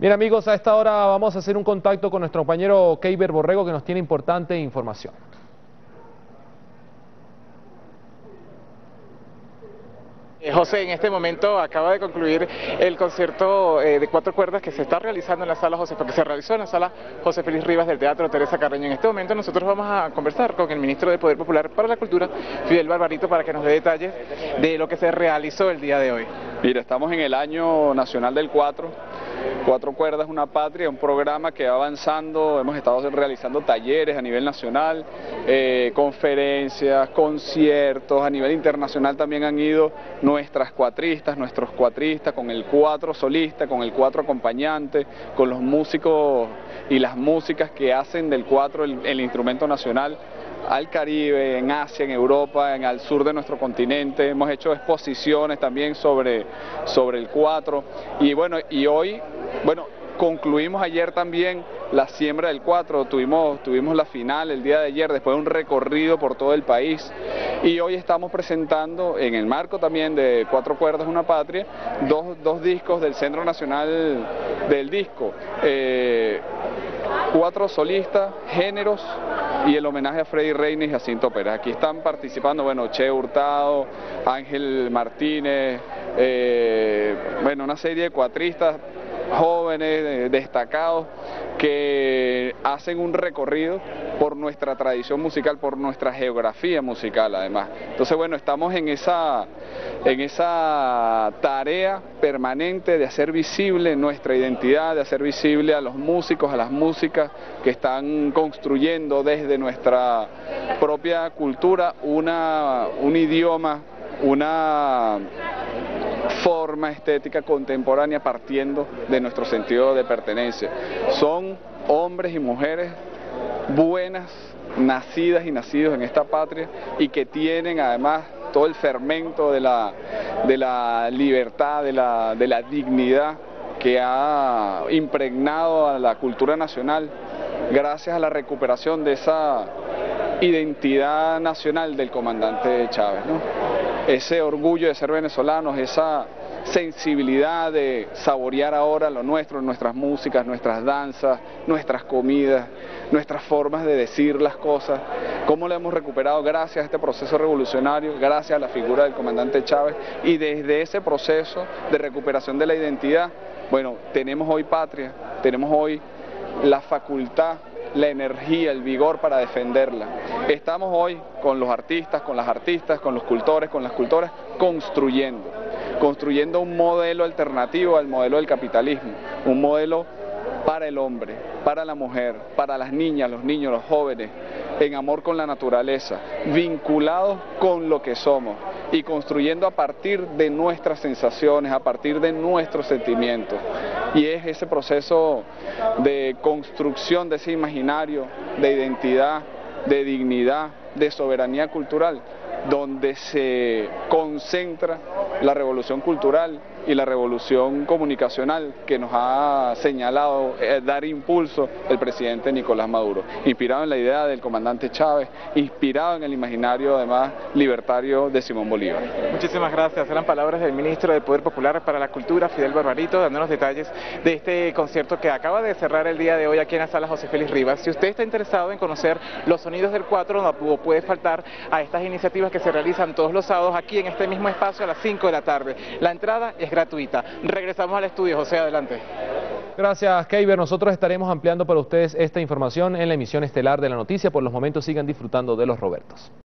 Bien amigos, a esta hora vamos a hacer un contacto con nuestro compañero Keiber Borrego, que nos tiene importante información. José, en este momento acaba de concluir el concierto de 4 cuerdas que se está realizando en la sala José, porque se realizó en la sala José Félix Rivas del Teatro Teresa Carreño. En este momento nosotros vamos a conversar con el ministro de Poder Popular para la Cultura, Fidel Barbarito, para que nos dé detalles de lo que se realizó el día de hoy. Mira, estamos en el año nacional del 4 cuerdas, una patria, un programa que va avanzando. Hemos estado realizando talleres a nivel nacional, conferencias, conciertos, a nivel internacional también han ido nuestros cuatristas, con el 4 solista, con el 4 acompañante, con los músicos y las músicas que hacen del 4 el instrumento nacional, al Caribe, en Asia, en Europa, al sur de nuestro continente. Hemos hecho exposiciones también sobre el 4 y bueno, y hoy, concluimos ayer también la siembra del 4, tuvimos la final el día de ayer, después de un recorrido por todo el país, y hoy estamos presentando, en el marco también de 4 cuerdas, una patria, dos discos del Centro Nacional del Disco, 4 solistas, géneros, y el homenaje a Freddy Reina y Jacinto Pérez. Aquí están participando, Che Hurtado, Ángel Martínez, una serie de cuatristas jóvenes, destacados, que hacen un recorrido por nuestra tradición musical, por nuestra geografía musical además. Entonces estamos en esa tarea permanente de hacer visible nuestra identidad, de hacer visible a los músicos, a las músicas que están construyendo desde nuestra propia cultura un idioma, una forma estética contemporánea partiendo de nuestro sentido de pertenencia. Son hombres y mujeres buenas, nacidas y nacidos en esta patria, y que tienen además todo el fermento de la libertad, de la dignidad que ha impregnado a la cultura nacional gracias a la recuperación de esa identidad nacional del comandante Chávez, Ese orgullo de ser venezolanos, esa sensibilidad de saborear ahora lo nuestro, nuestras músicas, nuestras danzas, nuestras comidas, nuestras formas de decir las cosas, cómo lo hemos recuperado gracias a este proceso revolucionario, gracias a la figura del comandante Chávez, y desde ese proceso de recuperación de la identidad, tenemos hoy patria, tenemos hoy la facultad, la energía, el vigor para defenderla. Estamos hoy con los artistas, con las artistas, con los cultores, con las cultoras, construyendo un modelo alternativo al modelo del capitalismo, un modelo para el hombre, para la mujer, para las niñas, los niños, los jóvenes, en amor con la naturaleza, vinculados con lo que somos y construyendo a partir de nuestras sensaciones, a partir de nuestros sentimientos. Y es ese proceso de construcción de ese imaginario de identidad, de dignidad, de soberanía cultural, donde se concentra la revolución cultural y la revolución comunicacional que nos ha señalado dar impulso el presidente Nicolás Maduro, inspirado en la idea del comandante Chávez, inspirado en el imaginario además libertario de Simón Bolívar. Muchísimas gracias. Eran palabras del ministro de Poder Popular para la Cultura, Fidel Barbarito, dándonos detalles de este concierto que acaba de cerrar el día de hoy aquí en la sala José Félix Rivas. Si usted está interesado en conocer los sonidos del 4, no puede faltar a estas iniciativas que se realizan todos los sábados aquí en este mismo espacio a las 5 de la tarde. La entrada es gratuita. Regresamos al estudio. José, adelante. Gracias, Keiber. Nosotros estaremos ampliando para ustedes esta información en la emisión estelar de la noticia. Por los momentos sigan disfrutando de los Robertos.